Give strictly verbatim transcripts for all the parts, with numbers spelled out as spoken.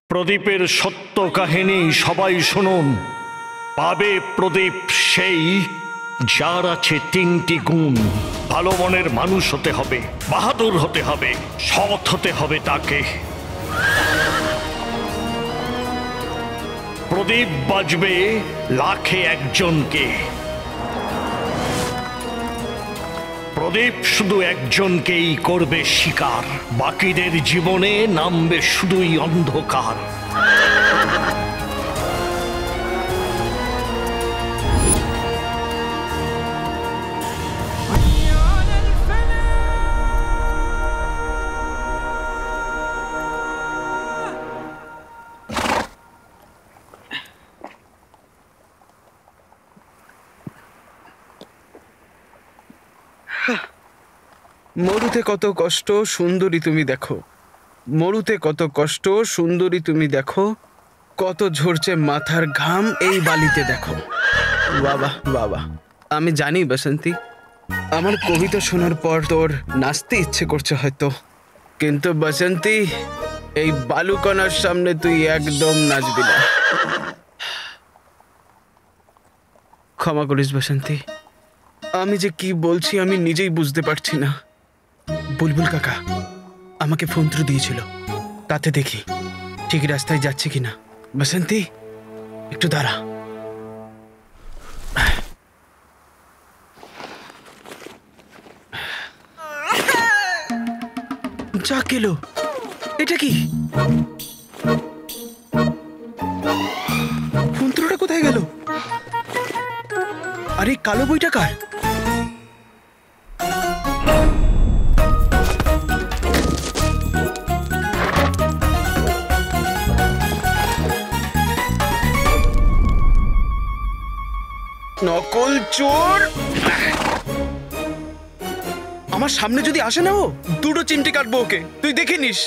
প্রদীপের সত্য কাহিনী সবাই শুনুন। পাবে প্রদীপ সেই, যার আছে তিনটি গুণ। ভালো মনের মানুষ হতে হবে, বাহাদুর হতে হবে, সৎ হতে হবে তাকে। প্রদীপ বাজবে লাখে একজনকে, প্রদীপ শুধু একজনকেই করবে শিকার, বাকিদের জীবনে নামবে শুধুই অন্ধকার। মরুতে কত কষ্ট সুন্দরী তুমি দেখো, মরুতে কত কষ্ট সুন্দরী তুমি দেখো, কত ঝরছে মাথার ঘাম এই বালিতে দেখো। বাবা বাবা, আমি জানি বসন্তী, আমার কবিতা শোনার পর তোর নাচতে ইচ্ছে করছে হয়তো, কিন্তু বসন্তী এই বালুকণার সামনে তুই একদম নাচবি না। ক্ষমা করিস বসন্তী, আমি যে কি বলছি আমি নিজেই বুঝতে পারছি না। বুলবুল কাকা আমাকে ফোন দিয়েছিল, তাতে দেখি ঠিক রাস্তায় যাচ্ছে কিনা। বসন্তী একটু দাঁড়া। যা কেলো, এটা কি? ফোনটা কোথায় গেল? আরে কালো বইটা কার? নকল চোর! আমার সামনে যদি আসে না ও, দুটো চিমটি কাটবো ওকে, তুই দেখে নিস।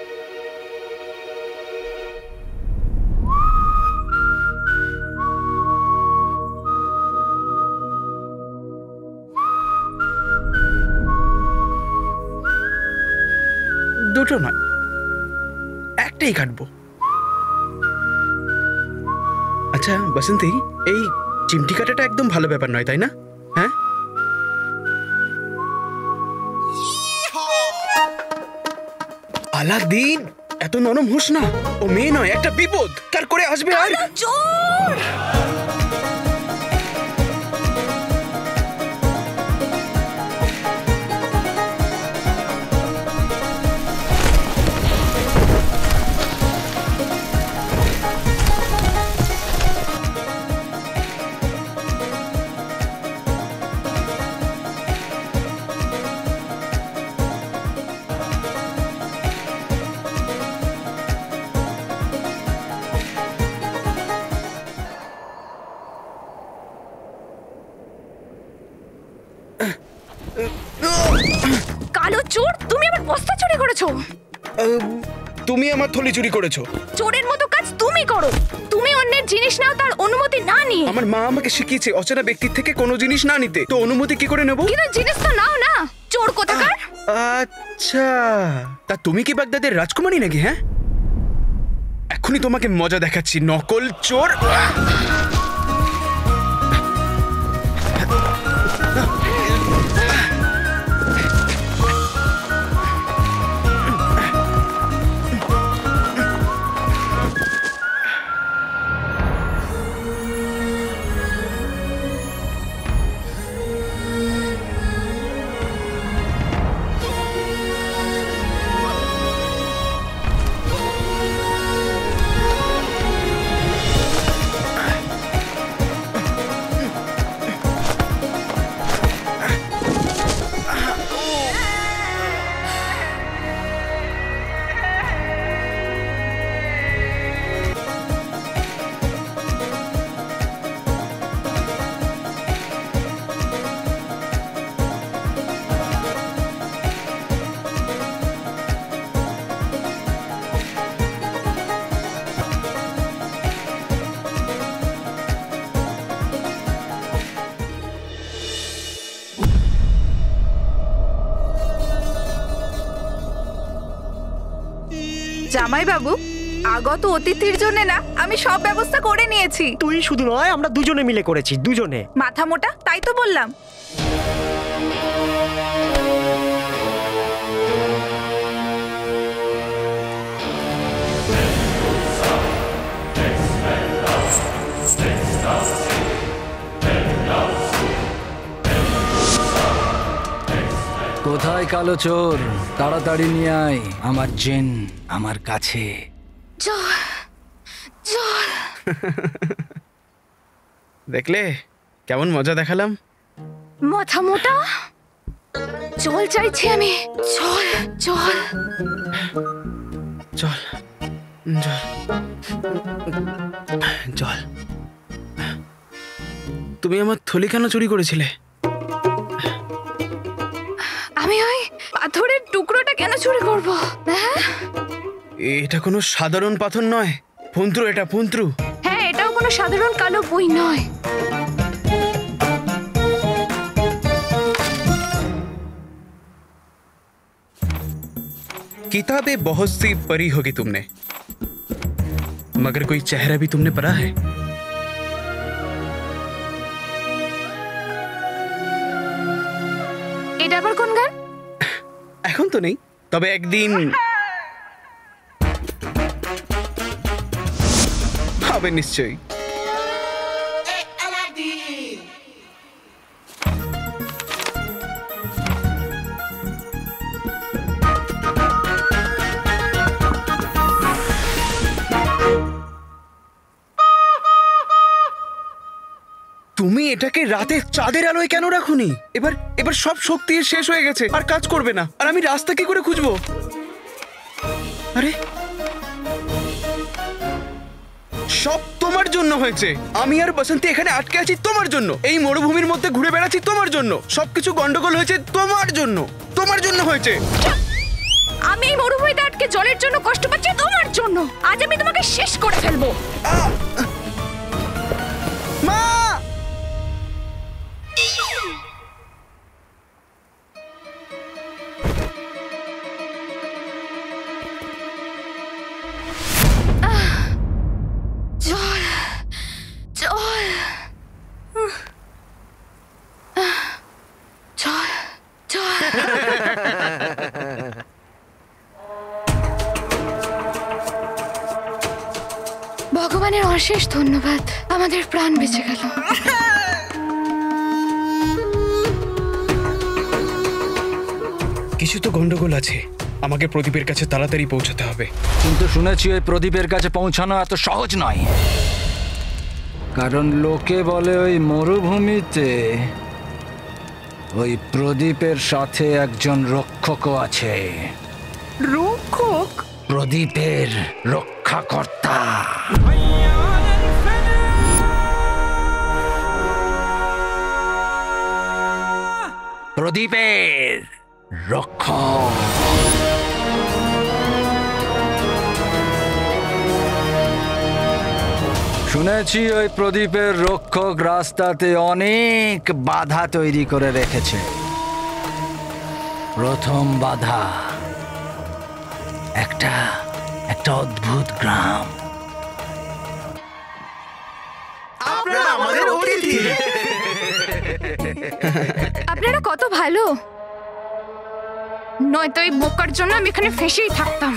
দুটো নয়, একটাই কাটবো। আচ্ছা বসন্তী, এই চিমটি কাটাটা একদম ভালো ব্যাপার নয়, তাই না? হ্যাঁ, আলাদিন এত নরম হোস না, ও মেয়ে নয়, একটা বিপদ কার করে আসবে। আর চোর! কালো চোর, তুমি আমার বস্তা চুরি করেছো। তুমি আমার থলি চুরি করেছো। চোরের মতো কাজ তুমি করো, তুমি অন্যের জিনিস নাও তার অনুমতি না নিয়ে। আমার মা আমাকে শিখিয়েছে অচেনা ব্যক্তির থেকে কোনো জিনিস না নিতে, তো অনুমতি কি করে নেব? কিন্তু জিনিস তো নাও না, চোর কোথাকার। আচ্ছা, তা তুমি কি বাগদাদের রাজকুমারী নাকি? হ্যাঁ, এখনই তোমাকে মজা দেখাচ্ছি, নকল চোর। জামাই বাবু, আগত অতিথির জন্য না আমি সব ব্যবস্থা করে নিয়েছি। তুই শুধু নয়, আমরা দুজনে মিলে করেছি, দুজনে। মাথা মোটা, তাই তো বললাম। কোথায় কালো চোর? তাড়াতাড়ি নিয়ে আয় আমার জিন আমার কাছে। জল জল। দেখলে কেমন মজা দেখালাম? মাথা মোটা, জল চাইছি আমি। জল জল জল জল জল। তুমি আমার থলি কেন চুরি করেছিলে? আমি ওই পাথরের টুকরোটা কেন চুরি করবো? হ্যাঁ, এটা কোনো সাধারণ পাথর নয়, পুন্ত্রু, এটা পুন্ত্রু। হ্যাঁ, এটাও কোনো সাধারণ কালো বই নয়। किताबें बहुत सी पढ़ी होगी तुमने, मगर कोई चेहरा भी तुमने पढ़ा है? এটা আবার কোন গান? এখন তো নেই, তবে একদিন হবে নিশ্চয়ই। তুমি এটাকে রাতে চাঁদের আলোয় কেন রাখুনি? এবার এবার সব শক্তি শেষ হয়ে গেছে, আর কাজ করবে না, আর আমি রাস্তা কি করে খুঁজবো? আরে সব তোমার জন্য হয়েছে। আমি আর বসন্তী এখানে আটকে আছি তোমার জন্য, এই মরুভূমির মধ্যে ঘুরে বেড়াচ্ছি তোমার জন্য। সবকিছু গন্ডগোল হয়েছে তোমার জন্য, তোমার জন্য হয়েছে। আমি এই মরুভূমিতে আটকে জলের জন্য কষ্ট পাচ্ছি তোমার জন্য। আজ আমি তোমাকে শেষ করে ফেলবো। আহ! মা! জল জল জল জল। ভগবানের অশেষ ধন্যবাদ, আমাদের প্রাণ বেঁচে গেল। কিছু তো গন্ডগোল আছে, আমাকে প্রদীপের কাছে তাড়াতাড়ি পৌঁছাতে হবে। কিন্তু শুনেছি ওই প্রদীপের কাছে পৌঁছানো এত সহজ নয়, কারণ লোকে বলে ওই মরুভূমিতে ওই প্রদীপের সাথে একজন রক্ষকও আছে। রক্ষক? প্রদীপের রক্ষাকর্তা। প্রদীপের রক্ষক। শুনেছি ওই প্রদীপের রক্ষক রাস্তাতে অনেক বাধা তৈরি করে রেখেছে। প্রথম বাধা একটা একটা অদ্ভুত গ্রাম। আপনারা কত ভালো, নয়তো এই বোকার জন্য আমি এখানে ফেসেই থাকতাম।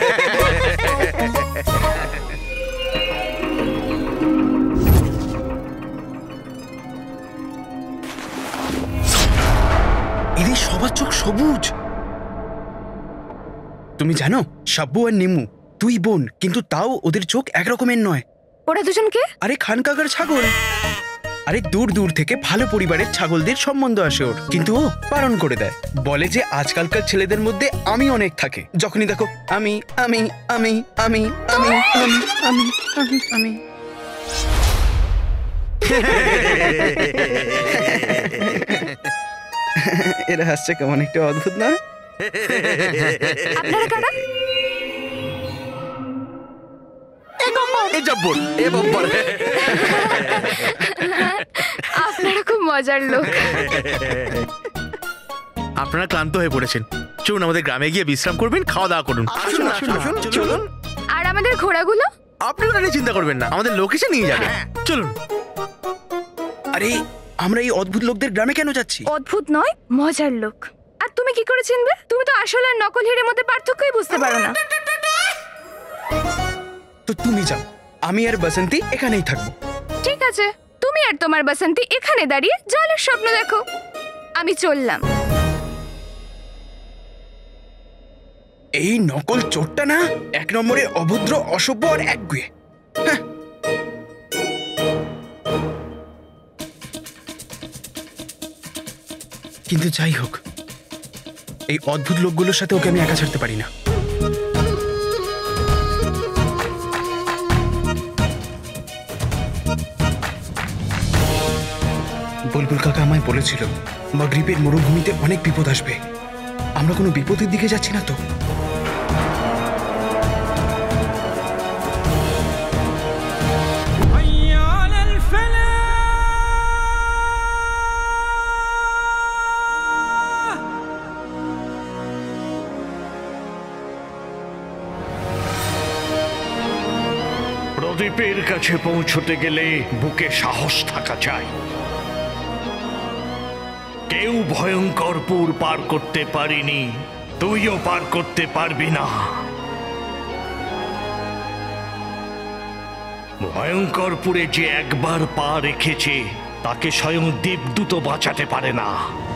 এদের সবার চোখ সবুজ। তুমি জানো, সাব্বু আর নিমু দুই বোন, কিন্তু তাও ওদের চোখ একরকমের নয়। ওরা দুজনকে? আরে খানকাগার ছাগল। আরে দূর দূর থেকে ভালো পরিবারের ছাগলদের সম্বন্ধ আসে ওর, কিন্তু ও বারণ করে দেয়। বলে যে আজকালকার ছেলেদের মধ্যে আমি অনেক থাকে। যখনই দেখো আমি আমি আমি আমি আমি আমি আমি আমি আমি। এরা হাসছে কেমন একটা অদ্ভুত না? আপনারা কারা? আপনারা খুব মজার লোক। আপনারা ক্লান্ত হয়ে পড়েছেন, চলুন আমাদের গ্রামে গিয়ে বিশ্রাম করবেন, খাওয়া দাওয়া করুন। আসুন আসুন আসুন চলুন। আর আমাদের ঘোড়াগুলো? আপনি ওটা নিয়ে চিন্তা করবেন না, আমাদের লোক এসে নিয়ে যাবে। চলুন। আরে আমরা এই অদ্ভুত লোকদের গ্রামে কেন যাচ্ছি? অদ্ভুত নয়, মজার লোক। আর তুমি কি করে চিনবে? তুমি তো আসল আর নকল হিরের মধ্যে পার্থক্যই বুঝতে পারো না। তো তুমি যাও, আমি আর বসন্তী এখানেই থাকবো। ঠিক আছে, তুমি আর তোমার বসন্তী এখানে দাঁড়িয়ে জলের স্বপ্ন দেখো, আমি চললাম। এই নকল চোরটা না এক নম্বরে অভদ্র, অসভ্য আর একগুঁয়ে। হ্যাঁ। কিন্তু যাই হোক, এই অদ্ভুত লোকগুলোর সাথে ওকে আমি একা ছাড়তে পারি না। বুলবুল কাকা আমায় বলেছিল মাগরিবের মরুভূমিতে অনেক বিপদ আসবে। আমরা কোনো বিপদের দিকে যাচ্ছি না তো? প্রদীপের কাছে পৌঁছতে গেলে বুকে সাহস থাকা চাই। কেউ ভয়ঙ্করপুর পার করতে পারিনি, তুইও পার করতে পারবি না। ভয়ঙ্করপুরে যে একবার পা রেখেছে তাকে স্বয়ং দেবদূত বাঁচাতে পারে না।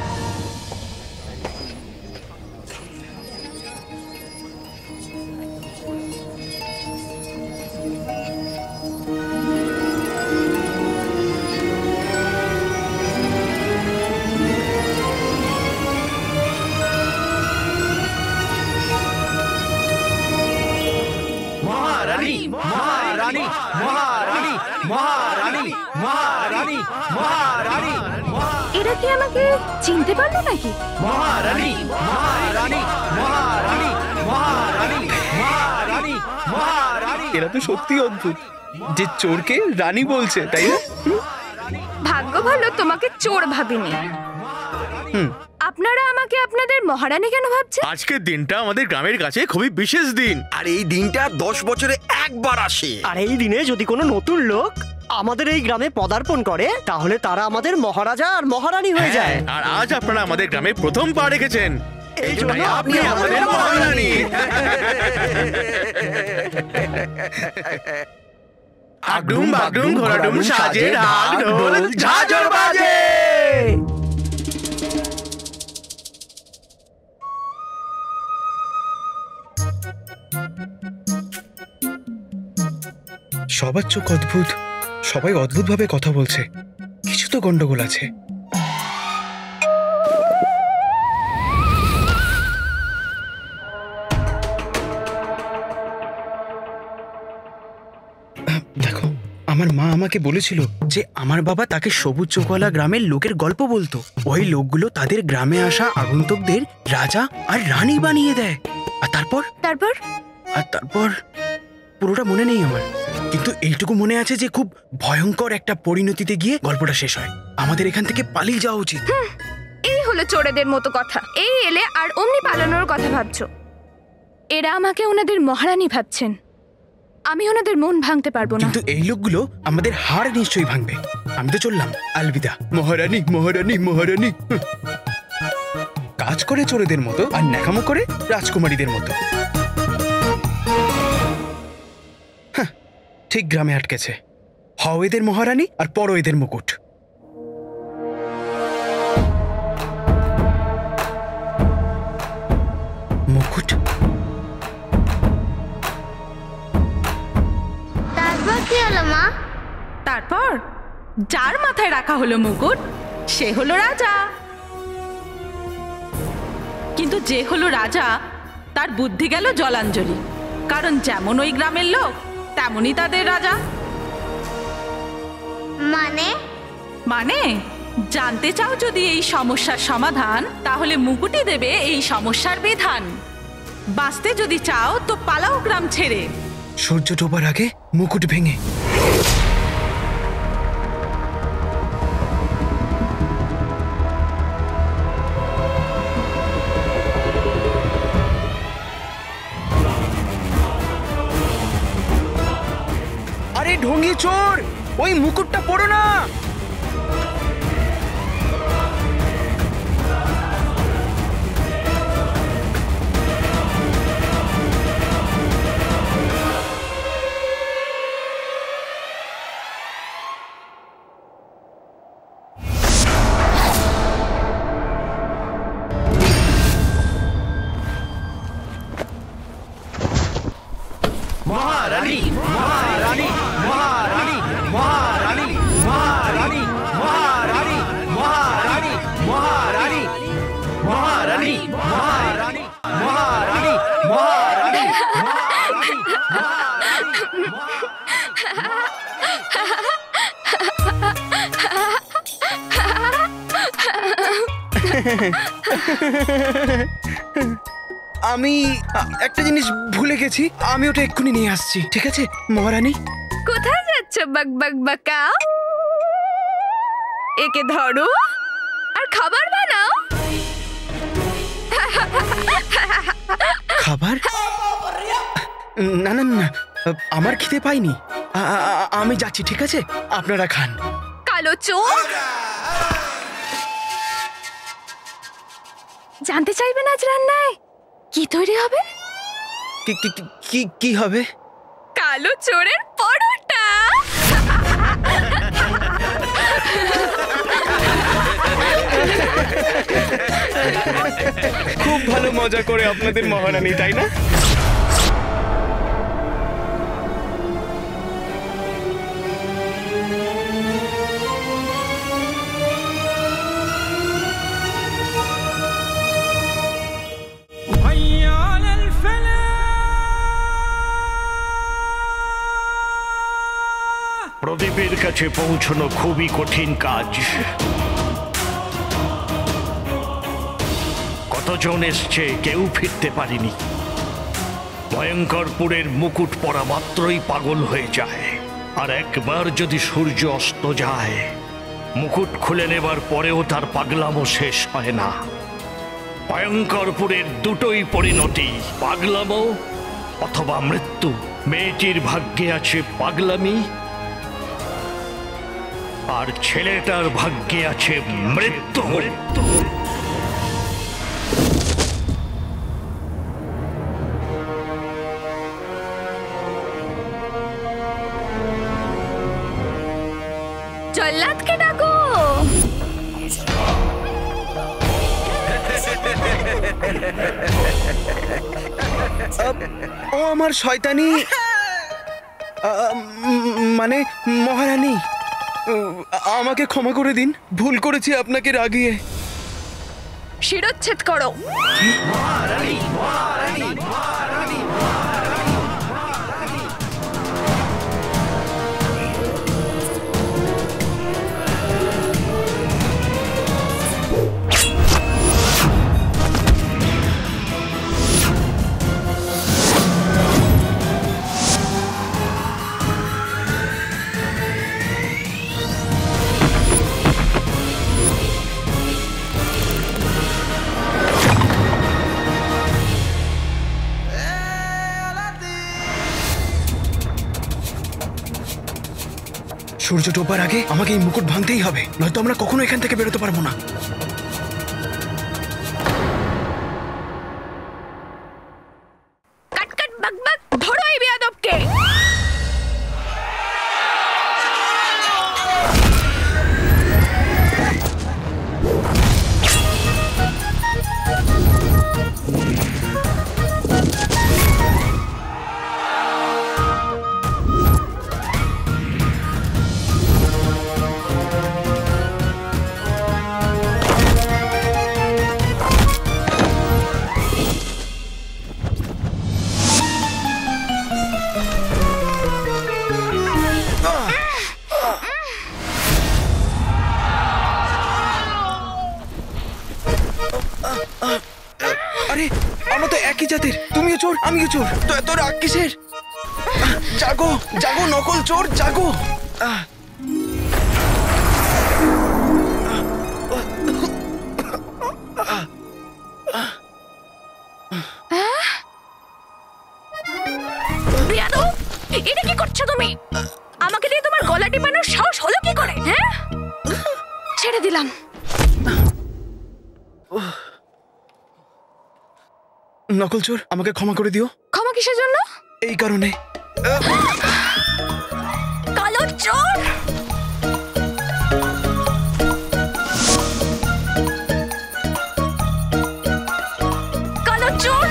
মহারানী, মহারানী, মহারানী, মহারানী, মহারানী, মহারানী, এরা কি আমাকে চিনতে পারলো নাকি? মহারানী, মহারানী, মহারানী, মহারানী, মহারানী, মহারানী। এরা তো সত্যি অদ্ভুত, যে চোরকে রানী বলছে, তাই না? ভাগ্য ভালো তোমাকে চোর ভাবিনি। আপনারা আমাকে আপনাদের মহারানী কেন ভাবছেন? আজকের দিনটা আমাদের গ্রামের কাছে খুবই বিশেষ দিন। আর এই দিনটা দশ বছরে একবার আসে। আর এই দিনে যদি কোনো নতুন লোক আমাদের এই গ্রামে পদার্পণ করে তাহলে তারা আমাদের মহারাজা আর মহারানী হয়ে যায়। আর আজ আপনারা আমাদের গ্রামে প্রথম পা রেখেছেন, এই জন্য তাই আপনি আমাদের মহারানী। আগডুম বাগডুম ঘোড়াডুম সাজে ঢাক ঢোল ঝাঁঝর বাজে। সবার চোখ অদ্ভুত, সবাই অদ্ভুত ভাবে কথা বলছে, কিছু তো গন্ডগোল আছে। দেখো, আমার মা আমাকে বলেছিল যে আমার বাবা তাকে সবুজ চোখওয়ালা গ্রামের লোকের গল্প বলতো। ওই লোকগুলো তাদের গ্রামে আসা আগন্তুকদের রাজা আর রানী বানিয়ে দেয়। আর তারপর তারপর আর তারপর পুরোটা মনে নেই আমার, কিন্তু এইটুকু মনে আছে যে খুব ভয়ঙ্কর একটা পরিণতিতে গিয়ে গল্পটা শেষ হয়। আমাদের এখান থেকে পালিয়ে যাওয়া উচিত। এই হলো চোরেদের মতো কথা। এই এলে আর অমনি পালানোর কথা ভাবছো। এরা আমাকে ওনাদের মহারানী ভাবছেন, আমি ওনাদের মন ভাঙতে পারবো না। কিন্তু এই লোকগুলো আমাদের হাড় নিশ্চয়ই ভাঙবে। আমি তো চললাম, আলবিদা মহারানী, মহারানী, মহারানী। হুঁ। কাজ করে চোরেদের মতো আর ন্যাকামো করে রাজকুমারীদের মতো। হ্যাঁ, ঠিক গ্রামে আটকেছে। হও এদের মহারানী আর পরো এদের মুকুট। মুকুট? তারপর কি হলো মা? তারপর যার মাথায় রাখা হলো মুকুট সে হলো রাজা। কিন্তু যে হলো রাজা তার বুদ্ধি গেল জলাঞ্জলি, কারণ যেমন ওই গ্রামের লোক তেমনই তাদের রাজা। মানে মানে জানতে চাও যদি এই সমস্যার সমাধান, তাহলে মুকুটই দেবে এই সমস্যার বিধান। বাঁচতে যদি চাও তো পালাও গ্রাম ছেড়ে। সূর্য ডোবার আগে মুকুট ভেঙে। লুঙ্গি চোর, ওই মুকুটটা পরো না। মহারানী মহারানী মহারানী মহারানী মহারানী মহারানী মহারানী মহারানী মহারানী মহারানী মহারানী মহারানী আমি আ, একটা জিনিস ভুলে গেছি, আমি ওটা এক্ষুনি নিয়ে আসছি, ঠিক আছে মহারানী? কোথায় যাচ্ছ বক বক বকা? একে ধরো আর খাবার বানাও। খাবার? না না না, আমার খিদে পাইনি। আ- আ- আমি যাচ্ছি, ঠিক আছে, আপনারা খান। কালো চোর, জানতে চাইবেন আজ রান্নায় কি তৈরি হবে? কি কি কি- কি কি হবে? কালো চোরের পরোটা। খুব ভালো মজা করে আপনাদের মহারানী, তাই না? প্রদীপের কাছে পৌঁছানো খুবই কঠিন কাজ। কতজন এসছে, কেউ ফিরতে পারেনি। ভয়ঙ্করপুরের মুকুট পরা মাত্রই পাগল হয়ে যায়, আর একবার যদি সূর্য অস্ত যায়, মুকুট খুলে নেবার পরেও তার পাগলামো শেষ হয় না। ভয়ঙ্করপুরের দুটোই পরিণতি, পাগলামো অথবা মৃত্যু। মেয়েটির ভাগ্যে আছে পাগলামি, আর ছেলেটার ভাগ্যে আছে মৃত্যু। জল্লাদকে ডাকো। ও আমার শয়তানি, আ, উম, মানে মহারানী, উম, আমাকে ক্ষমা করে দিন, ভুল করেছি আপনাকে রাগিয়ে। শিরোচ্ছেদ করো। সূর্য ডোবার আগে আমাকে এই মুকুট ভাঙতেই হবে, নয়তো আমরা কখনো এখান থেকে বেরোতে পারবো না। কাট কাট বক বক, ধরো এই বেয়াদবকে। আরে আমরা তো একই জাতের, তুমিও চোর আমিও চোর, তো এত রাগ কিসের? আহ, জাগো জাগো নকল চোর, জাগো। আহ, বেয়াদব, এটা কি করছো তুমি? আমাকে দিয়ে তোমার গলা টিপানোর সাহস হলো কি করে? হ্যাঁ, ছেড়ে দিলাম। নকল চোর, আমাকে ক্ষমা করে দিও। ক্ষমা কিসের জন্য? এই কারণে। কালো চোর! কালো চোর!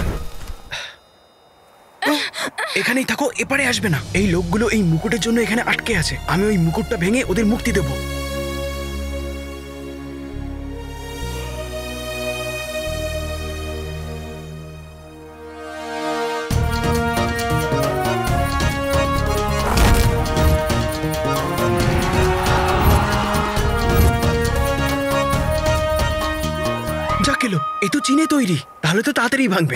এখানেই থাকো, এপারে আসবে না। এই লোকগুলো এই মুকুটের জন্য এখানে আটকে আছে। আমি ওই মুকুটটা ভেঙে ওদের মুক্তি দেব। যা কেলো, এ তো চিনে তৈরি, তাহলে তো তাড়াতাড়ি ভাঙবে।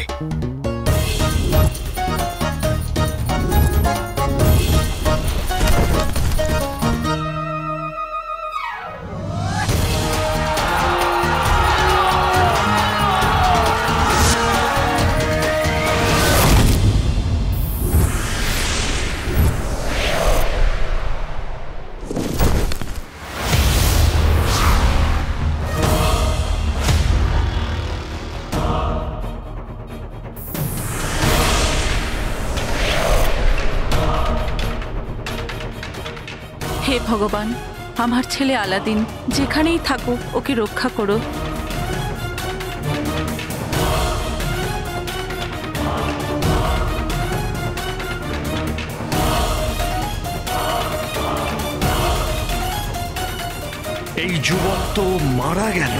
হে ভগবান, আমার ছেলে আলাদিন যেখানেই থাকুক ওকে রক্ষা করো। এই যুবক তো মারা গেল।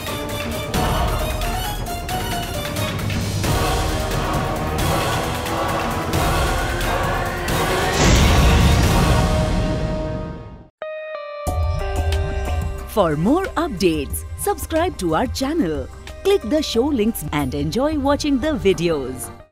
For more updates, subscribe to our channel, click the show links and enjoy watching the videos.